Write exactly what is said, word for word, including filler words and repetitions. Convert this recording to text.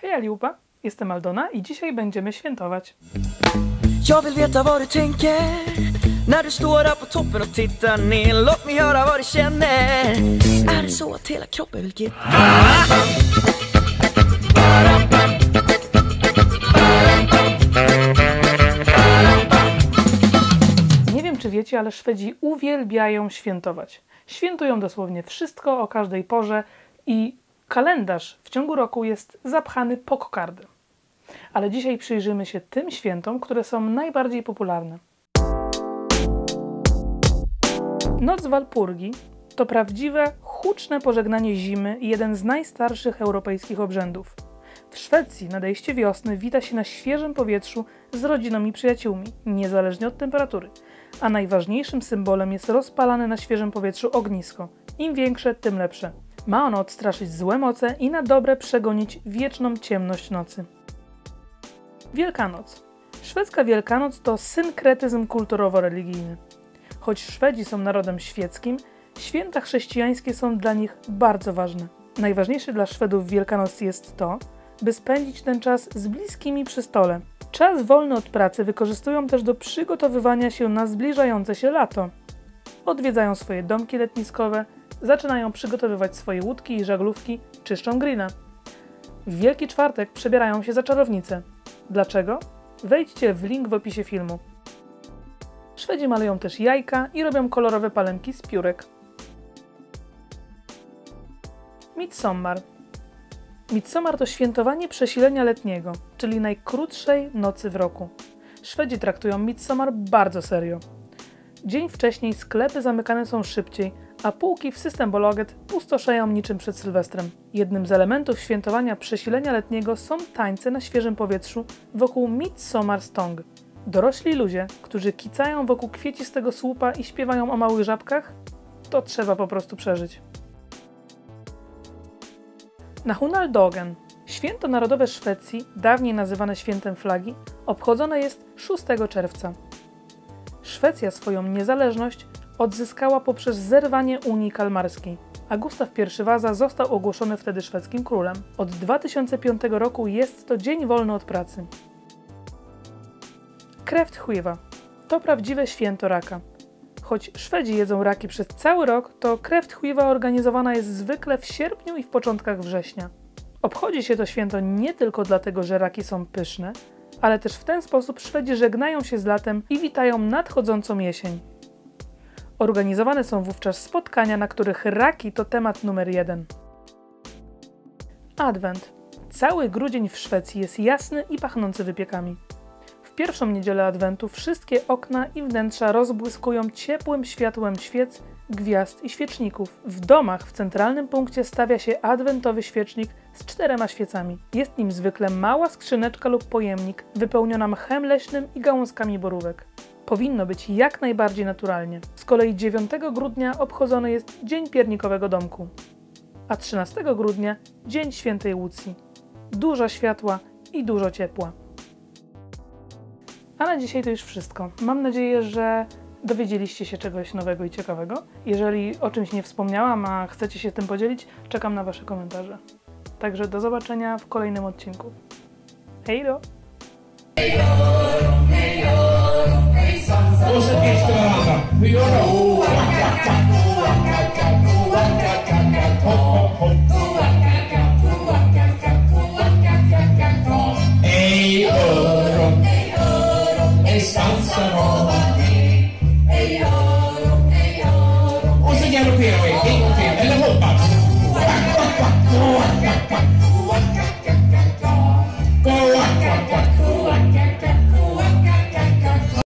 Hej allihopa, jestem Aldona i dzisiaj będziemy świętować. Jag vill veta vad du tänker när du står där på toppen och tittar ner. Låt mig höra vad du känner. Är det så att hela kroppen vill gitta? Nie wiem, czy wiecie, ale Szwedzi uwielbiają świętować. Świętują dosłownie wszystko o każdej porze i kalendarz w ciągu roku jest zapchany po kokardy. Ale dzisiaj przyjrzymy się tym świętom, które są najbardziej popularne. Noc Walpurgi to prawdziwe, huczne pożegnanie zimy i jeden z najstarszych europejskich obrzędów. W Szwecji nadejście wiosny wita się na świeżym powietrzu z rodziną i przyjaciółmi, niezależnie od temperatury. A najważniejszym symbolem jest rozpalane na świeżym powietrzu ognisko. Im większe, tym lepsze. Ma ono odstraszyć złe moce i na dobre przegonić wieczną ciemność nocy. Wielkanoc. Szwedzka Wielkanoc to synkretyzm kulturowo-religijny. Choć Szwedzi są narodem świeckim, święta chrześcijańskie są dla nich bardzo ważne. Najważniejsze dla Szwedów w Wielkanoc jest to, by spędzić ten czas z bliskimi przy stole. Czas wolny od pracy wykorzystują też do przygotowywania się na zbliżające się lato. Odwiedzają swoje domki letniskowe, zaczynają przygotowywać swoje łódki i żaglówki, czyszczą grilla. W Wielki Czwartek przebierają się za czarownice. Dlaczego? Wejdźcie w link w opisie filmu. Szwedzi malują też jajka i robią kolorowe palemki z piórek. Midsommar. Midsommar to świętowanie przesilenia letniego, czyli najkrótszej nocy w roku. Szwedzi traktują Midsommar bardzo serio. Dzień wcześniej sklepy zamykane są szybciej, a półki w Systembolaget pustoszeją niczym przed Sylwestrem. Jednym z elementów świętowania przesilenia letniego są tańce na świeżym powietrzu wokół Midsommarstång. Dorośli ludzie, którzy kicają wokół kwiecistego słupa i śpiewają o małych żabkach, to trzeba po prostu przeżyć. Nationaldagen, święto narodowe Szwecji, dawniej nazywane świętem flagi, obchodzone jest szóstego czerwca. Szwecja swoją niezależność odzyskała poprzez zerwanie Unii Kalmarskiej, a Gustaw I Wasa został ogłoszony wtedy szwedzkim królem. Od dwa tysiące piątego roku jest to dzień wolny od pracy. Kräftskiva to prawdziwe święto raka. Choć Szwedzi jedzą raki przez cały rok, to Kräftskiva organizowana jest zwykle w sierpniu i w początkach września. Obchodzi się to święto nie tylko dlatego, że raki są pyszne, ale też w ten sposób Szwedzi żegnają się z latem i witają nadchodzącą jesień. Organizowane są wówczas spotkania, na których raki to temat numer jeden. Adwent. Cały grudzień w Szwecji jest jasny i pachnący wypiekami. W pierwszą niedzielę Adwentu wszystkie okna i wnętrza rozbłyskują ciepłym światłem świec, gwiazd i świeczników. W domach w centralnym punkcie stawia się adwentowy świecznik z czterema świecami. Jest nim zwykle mała skrzyneczka lub pojemnik wypełniona mchem leśnym i gałązkami borówek. Powinno być jak najbardziej naturalnie. Z kolei dziewiątego grudnia obchodzony jest Dzień Piernikowego Domku, a trzynastego grudnia Dzień Świętej Łucji. Dużo światła i dużo ciepła. A na dzisiaj to już wszystko. Mam nadzieję, że dowiedzieliście się czegoś nowego i ciekawego. Jeżeli o czymś nie wspomniałam, a chcecie się tym podzielić, czekam na wasze komentarze. Także do zobaczenia w kolejnym odcinku. Hej do! Hur gör du? Ej öron, ej svansar har ni. Och så galopperar vi en gång till, eller hoppa.